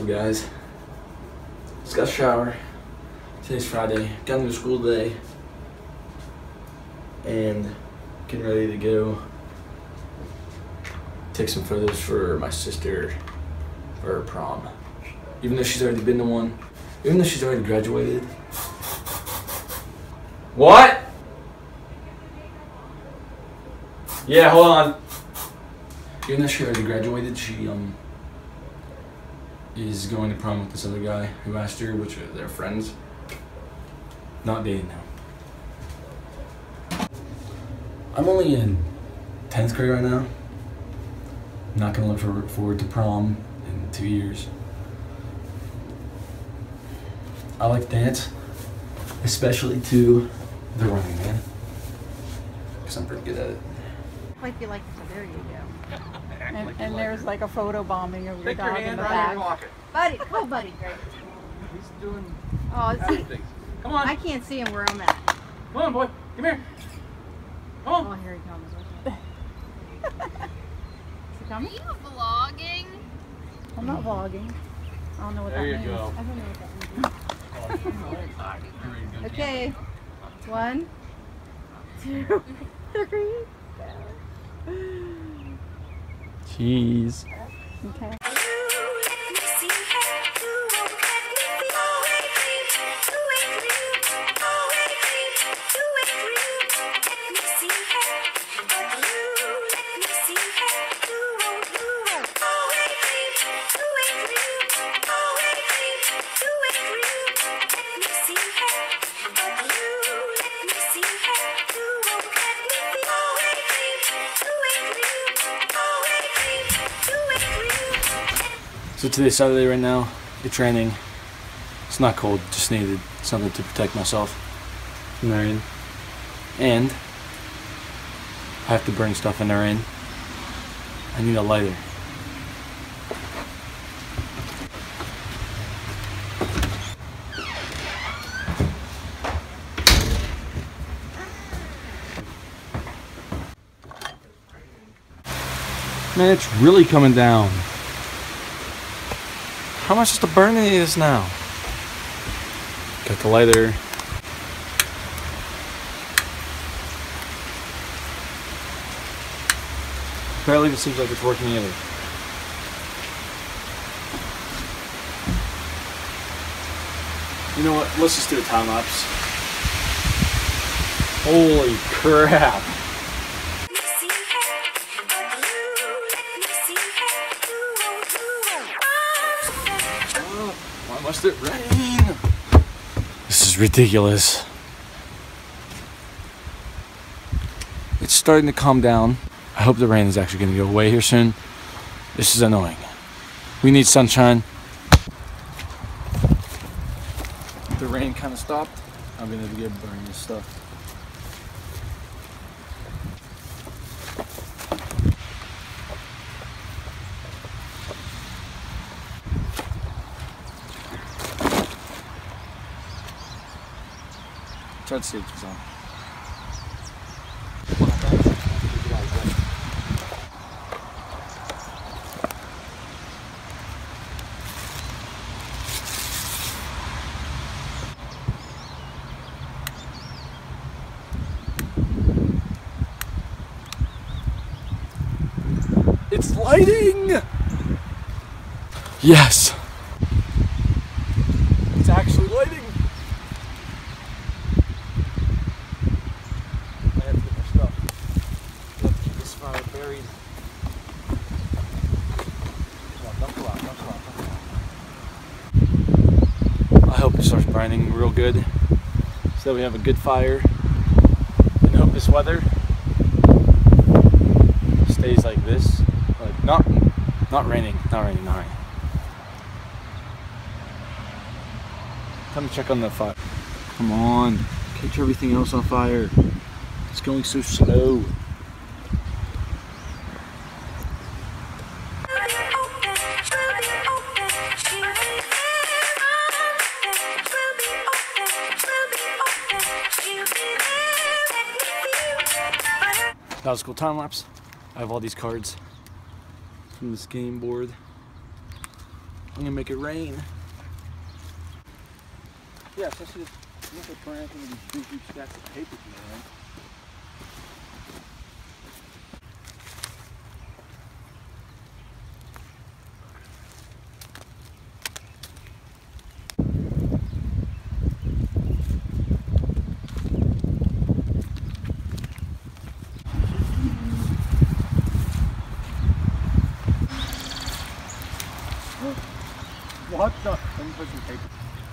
up, guys? Just got a shower. Today's Friday. Got into school today. And getting ready to go take some photos for my sister for her prom. Even though she's already been to one. Even though she's already graduated. What? Yeah, hold on. Even though she already graduated, she is going to prom with this other guy who asked her, which they're friends. Not dating now. I'm only in 10th grade right now. I'm not gonna look forward to prom in 2 years. I like dance, especially to the Running Man, because I'm pretty good at it. Like you like it, so there you go. And there's like a photo bombing of your dog in the back. Buddy, come on, buddy. Great. He's doing things. Come on. I can't see him where I'm at. Come on, boy. Come here. Come on. Oh, here he comes. Is he coming? Are you vlogging? I'm not vlogging. I don't know what There that you means. go. I don't know what that means. Okay. 1, 2, 3. Cheese. Okay. So today's Saturday right now. It's raining. It's not cold, just needed something to protect myself from the rain. And I have to burn stuff in the rain. I need a lighter. Man, it's really coming down. How am I supposed to burn any of this now? Got the lighter. Barely even seems like it's working either. You know what? Let's just do a time lapse. Holy crap. Why must it rain? This is ridiculous. It's starting to calm down. I hope the rain is actually going to go away here soon. This is annoying. We need sunshine. The rain kind of stopped. I'm going to get burning this stuff. Try to see if it's on. It's lighting! Yes! It's actually lighting! I have to get my stuff. I have to keep this fire buried. Come on, don't go out, don't go out, don't go out. I hope it starts burning real good so that we have a good fire. And hope this weather stays like this. Like not raining, not raining. Time to check on the fire. Come on, catch everything else on fire. It's going so slow. That was a cool time lapse. I have all these cards from this game board. I'm gonna make it rain. Yeah, especially look at burning some of these big, huge stacks of papers, man. What the? Let me put some paper.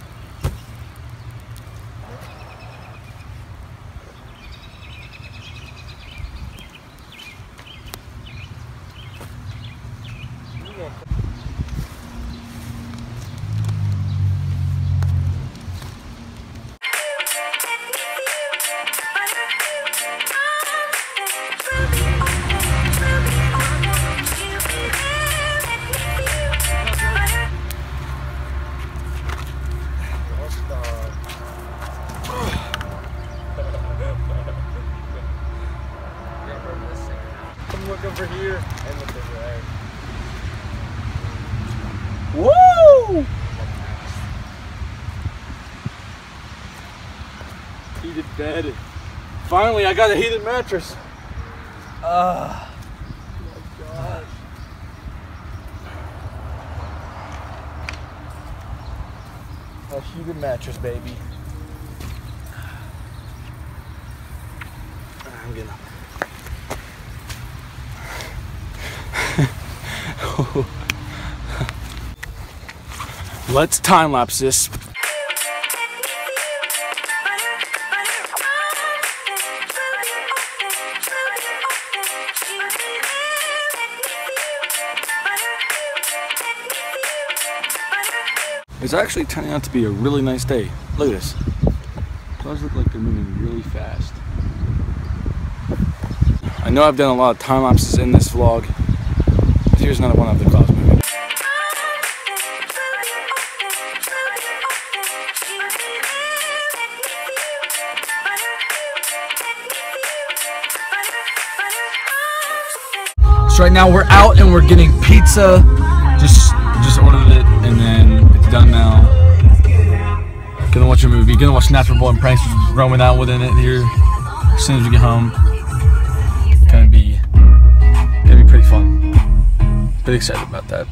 Look over here and look over there. Woo! Heated bed. Finally, I got a heated mattress. Oh my gosh. A heated mattress, baby. I'm getting up. Let's time lapse this. It's actually turning out to be a really nice day. Look at this. Clouds look like they're moving really fast. I know I've done a lot of time lapses in this vlog. Here's another one of the clouds moving. So right now we're out and we're getting pizza. Just ordered it and then it's done now. Gonna watch a movie. Gonna watch Natural Born Pranks, just roaming out within it here as soon as we get home. Gonna be pretty fun. Pretty excited about that.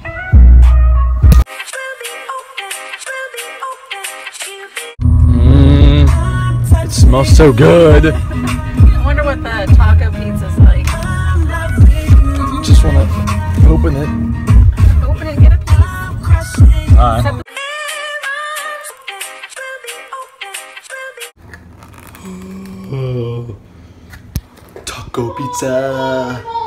It smells so good. I wonder what the taco pizza's like. Just want to open it. Open it and get a piece. Alright. Taco pizza.